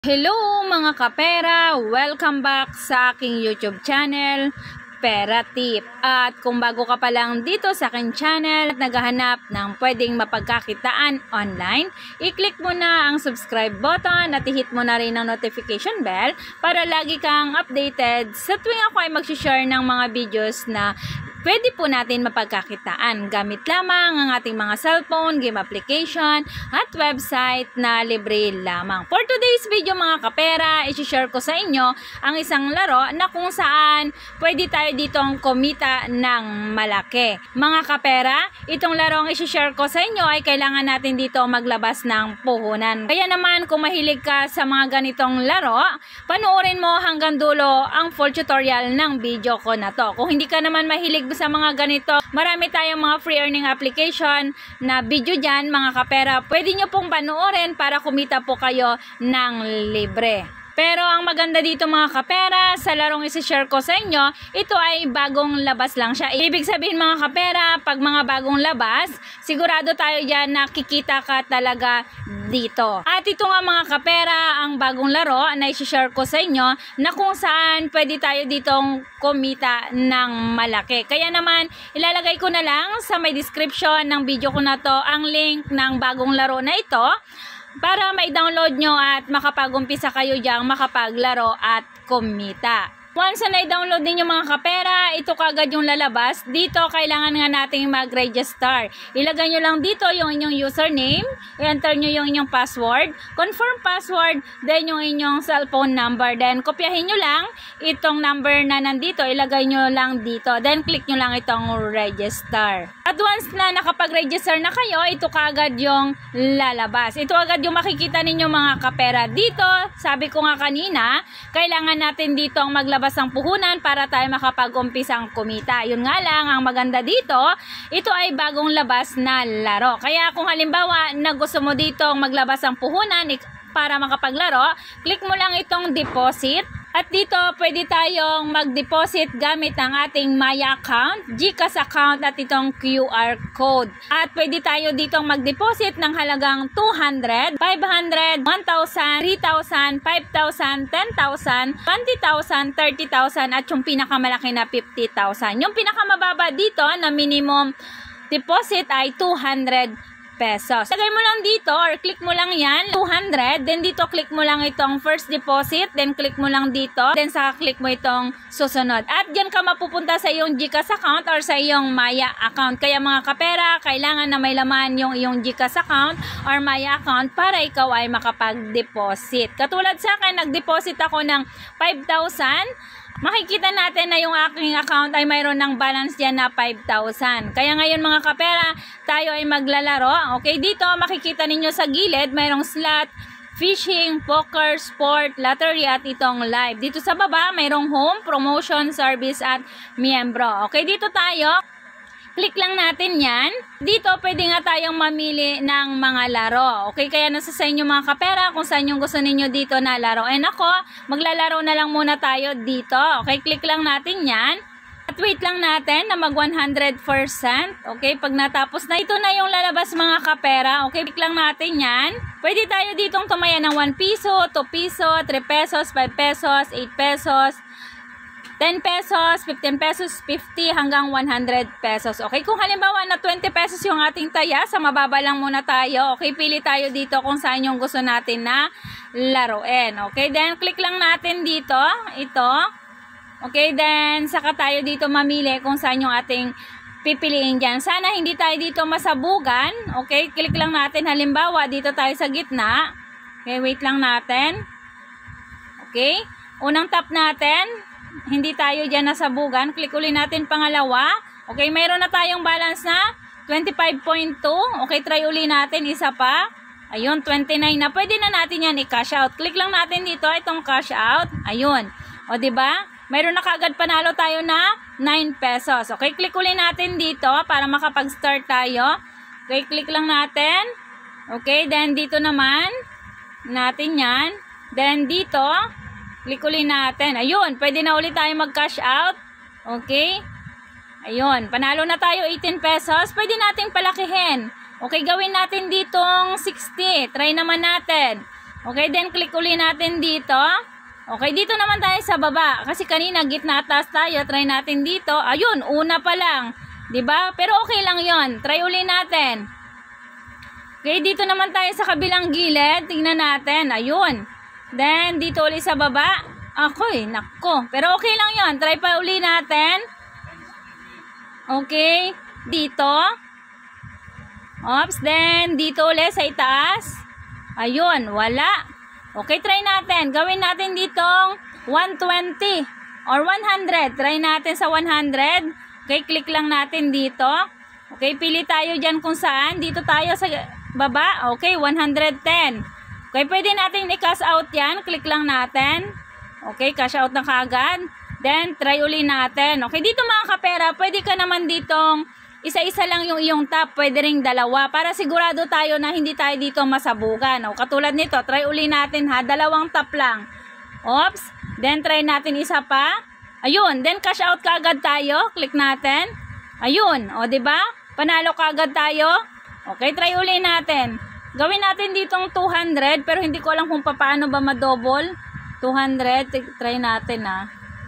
Hello mga kapera! Welcome back sa aking YouTube channel, Pera Tip. At kung bago ka pa lang dito sa aking channel at naghahanap ng pwedeng mapagkakitaan online, i-click mo na ang subscribe button at i-hit mo na rin ang notification bell para lagi kang updated sa tuwing ako ay mag-share ng mga videos na pwede po natin mapagkakitaan gamit lamang ang ating mga cellphone, game application, at website na libre lamang. For today's video mga kapera, i-share ko sa inyo ang isang laro na kung saan pwede tayo ditong kumita ng malaki. Mga kapera, itong larong i-share ko sa inyo ay kailangan natin dito maglabas ng puhunan. Kaya naman kung mahilig ka sa mga ganitong laro, panoorin mo hanggang dulo ang full tutorial ng video ko na to. Kung hindi ka naman mahilig sa mga ganito, marami tayong mga free earning application na video dyan mga kapera. Pwede nyo pong panoorin para kumita po kayo ng libre. Pero ang maganda dito mga kapera, sa larong isi-share ko sa inyo, ito ay bagong labas lang siya. Ibig sabihin mga kapera, pag mga bagong labas, sigurado tayo dyan na kikita ka talaga dito. At ito nga mga kapera, ang bagong laro na isi-share ko sa inyo, na kung saan pwede tayo ditong kumita ng malaki. Kaya naman, ilalagay ko na lang sa may description ng video ko na to ang link ng bagong laro na ito, para mai-download nyo at makapag-umpisa kayo diyang makapaglaro at kumita. Once na i-download ninyo mga kapera, ito kagad yung lalabas. Dito, kailangan nga nating mag-register. Ilagay nyo lang dito yung inyong username, i-enter nyo yung inyong password, confirm password, then yung inyong cellphone number. Then, kopyahin nyo lang itong number na nandito, ilagay nyo lang dito. Then, click nyo lang itong register. At once na nakapag-register na kayo, ito kagad yung lalabas. Ito agad yung makikita ninyo mga kapera. Dito, sabi ko nga kanina, kailangan natin dito ang maglabas ang puhunan para tayo makapag-umpisang kumita. Yun nga lang, ang maganda dito, ito ay bagong labas na laro. Kaya kung halimbawa na gusto mo dito maglabas ang puhunan para makapaglaro, click mo lang itong deposit. At dito, pwede tayong mag-deposit gamit ang ating Maya account, GCash account at itong QR code. At pwede tayo ditong mag-deposit ng halagang 200, 500, 1,000, 3,000, 5,000, 10,000, 20,000, 30,000 at yung pinakamalaki na 50,000. Yung pinakamababa dito na minimum deposit ay 200 pesos. Lagay mo lang dito or click mo lang yan, 200, then dito click mo lang itong first deposit, then click mo lang dito, then saka click mo itong susunod. At dyan ka mapupunta sa iyong GCash account or sa iyong Maya account. Kaya mga kapera, kailangan na may laman yung iyong GCash account or Maya account para ikaw ay makapag-deposit. Katulad sa akin, nag-deposit ako ng 5,000. Makikita natin na yung aking account ay mayroon ng balance dyan na 5,000. Kaya ngayon mga kapera, tayo ay maglalaro. Okay, dito makikita ninyo sa gilid, mayroong slot, fishing, poker, sport, lottery at itong live. Dito sa baba, mayroong home, promotion, service at miyembro. Okay, dito tayo. Click lang natin yan. Dito, pwede nga tayong mamili ng mga laro. Okay, kaya nasa sa inyo mga kapera kung saan yung gusto ninyo dito na laro. And ako, maglalaro na lang muna tayo dito. Okay, click lang natin yan. At wait lang natin na mag 100%. Okay, pag natapos na, ito na yung lalabas mga kapera. Okay, click lang natin yan. Pwede tayo ditong tumaya ng 1 piso, 2 piso, 3 pesos, 5 pesos, 8 pesos, 10 pesos, 15 pesos, 50 hanggang 100 pesos. Okay, kung halimbawa na 20 pesos yung ating taya, sa mababa lang muna tayo. Okay, pili tayo dito kung saan yung gusto natin na laruin. Okay, then click lang natin dito, ito. Okay, then saka tayo dito mamili kung saan yung ating pipiliin dyan. Sana hindi tayo dito masabugan. Okay, click lang natin. Halimbawa, dito tayo sa gitna. Okay, wait lang natin. Okay, unang tap natin. Hindi tayo dyan nasabugan. Click ulit natin pangalawa. Okay, mayroon na tayong balance na 25.2. Okay, try ulit natin. Isa pa. Ayun, 29 na. Pwede na natin yan i-cash out. Click lang natin dito itong cash out. Ayun. O, diba? Mayroon na kagad panalo tayo na 9 pesos. Okay, click ulit natin dito para makapag-start tayo. Okay, click lang natin. Okay, then dito naman natin yan. Then dito, click ulit natin. Ayun, pwede na ulit tayo mag-cash out. Okay? Ayun, panalo na tayo 18 pesos. Pwede nating palakihin. Okay, gawin natin ditong 60. Try naman natin. Okay, then click uli natin dito. Okay, dito naman tayo sa baba. Kasi kanina gitna at taas tayo. Try natin dito. Ayun, una pa lang. 'Di ba? Pero okay lang 'yon. Try uli natin. Okay, dito naman tayo sa kabilang gilid. Tingnan natin. Ayun. Then, dito uli sa baba. Ako'y, nako. Pero okay lang 'yon. Try pa uli natin. Okay. Dito. Oops. Then, dito uli sa itaas. Ayun, wala. Okay, try natin. Gawin natin ditong 120 or 100. Try natin sa 100. Okay, click lang natin dito. Okay, pili tayo dyan kung saan. Dito tayo sa baba. Okay, 110. Okay, pwede natin i-cash out yan. Click lang natin. Okay, cash out na kagad. Then, try uli natin. Okay, dito mga kapera, pwede ka naman ditong isa-isa lang yung iyong tap. Pwede ring dalawa. Para sigurado tayo na hindi tayo dito masabugan. O, katulad nito, try uli natin ha. 2 tap lang. Oops. Then, try natin isa pa. Ayun. Then, cash out kaagad tayo. Click natin. Ayun. O, diba? Panalo kaagad tayo. Okay, try uli natin. Gawin natin ditong 200. Pero hindi ko alam kung paano ba ma-double. 200. Try natin ha.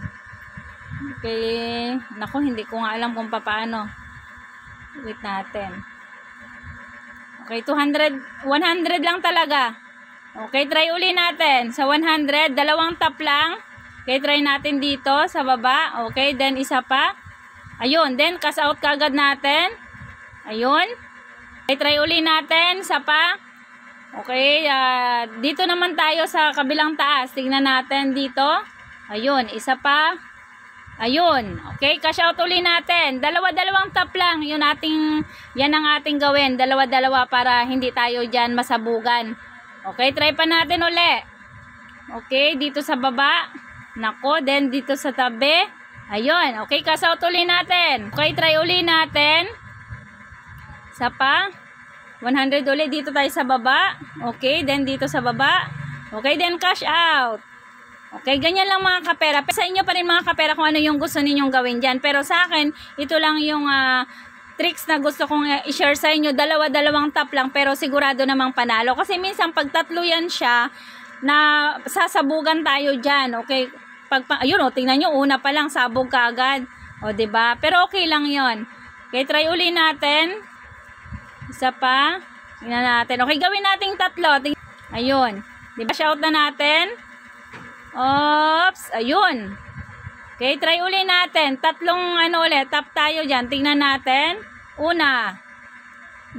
Okay. Naku, hindi ko nga alam kung paano. Wait natin. Okay, 200. 100 lang talaga. Okay, try uli natin. Sa 100, 2 tap lang. Okay, try natin dito sa baba. Okay, then isa pa. Ayun, then cash out kagad natin. Ayun. Okay, try uli natin. Isa pa. Okay, dito naman tayo sa kabilang taas. Tingnan natin dito. Ayun, isa pa. Ayun. Okay, cash out uli natin. 2 tap lang. Yan ang ating gawin. 2 para hindi tayo dyan masabugan. Okay, try pa natin uli. Okay, dito sa baba. Nako, then dito sa tabi. Ayun. Okay, cash out uli natin. Okay, try uli natin. Isa pa. 100 uli. Dito tayo sa baba. Okay, then dito sa baba. Okay, then cash out. Okay, ganyan lang mga kapera. Sa inyo pa rin mga kapera kung ano yung gusto ninyong gawin dyan. Pero sa akin, ito lang yung tricks na gusto kong i-share sa inyo. 2 tap lang pero sigurado namang panalo. Kasi minsan pag 3 yan siya, na sasabugan tayo dyan. Okay, ayun o, tingnan nyo, una pa lang, sabog ka agad. O, diba? Pero okay lang yon. Okay, try uli natin. Isa pa. Tingnan natin. Okay, gawin natin 3. Ayun. Diba, shout na natin. Oops, ayun. Okay, try uli natin. 3 ulit. Tap tayo dyan. Tingnan natin. 1, 2, 3, 4.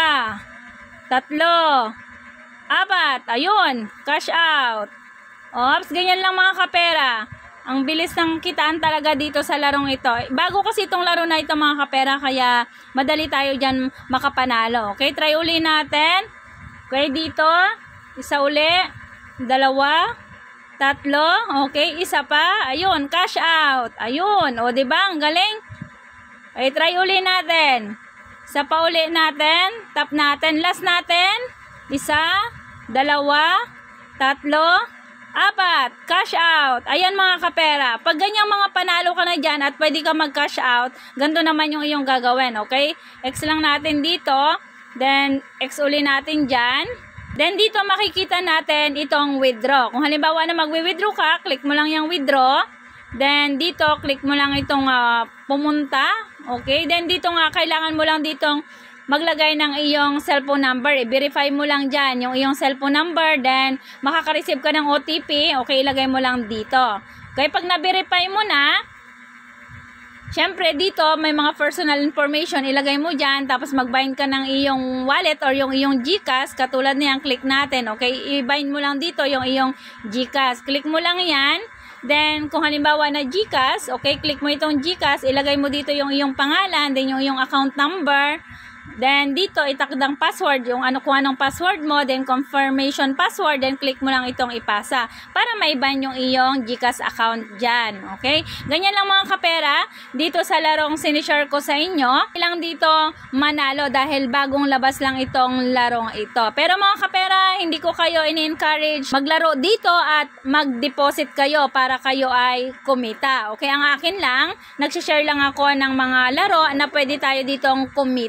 Ayun. Cash out. Oops, ganyan lang mga kapera. Ang bilis ng kitaan talaga dito sa larong ito. Bago kasi itong laro na ito mga kapera, kaya madali tayo dyan makapanalo. Okay, try uli natin. Okay, dito. Isa uli. 2, 3, okay, isa pa. Ayun, cash out. Ayun, o diba, ang galing. Okay, try uli natin. Isa pa uli natin. Tap natin. Last natin. 1, 2, 3, 4. Cash out. Ayan mga kapera. Pag ganyang mga panalo ka na dyan at pwede ka mag-cash out, ganito naman yung iyong gagawin, okay? X lang natin dito. Then, X uli natin dyan. Then, dito makikita natin itong withdraw. Kung halimbawa na magwi-withdraw ka, click mo lang yung withdraw. Then, dito, click mo lang itong pumunta. Okay? Then, dito nga, kailangan mo lang ditong maglagay ng iyong cellphone number. I-verify mo lang dyan yung iyong cellphone number. Then, makaka-receive ka ng OTP. Okay, ilagay mo lang dito. Okay, pag na-verify mo na, syempre, dito, may mga personal information, ilagay mo dyan, tapos mag-bind ka ng iyong wallet or yung iyong GCash, katulad niyan, click natin, okay? I-bind mo lang dito yung iyong GCash. Click mo lang yan, then, kung halimbawa na GCash, okay, click mo itong GCash, ilagay mo dito yung iyong pangalan, then yung iyong account number, then, dito, itakdang password, yung kung anong password mo, then confirmation password, then click mo lang itong ipasa para maiban yung iyong GCash account dyan. Okay? Ganyan lang mga kapera, dito sa larong sinishare ko sa inyo, ilang dito manalo dahil bagong labas lang itong larong ito. Pero mga kapera, hindi ko kayo ini-encourage maglaro dito at mag-deposit kayo para kayo ay kumita. Okay? Ang akin lang, nagsishare lang ako ng mga laro na pwede tayo ditong kumita.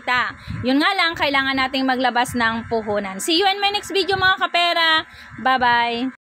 Yun nga lang, kailangan nating maglabas ng puhunan. See you in my next video mga kapera. Bye-bye!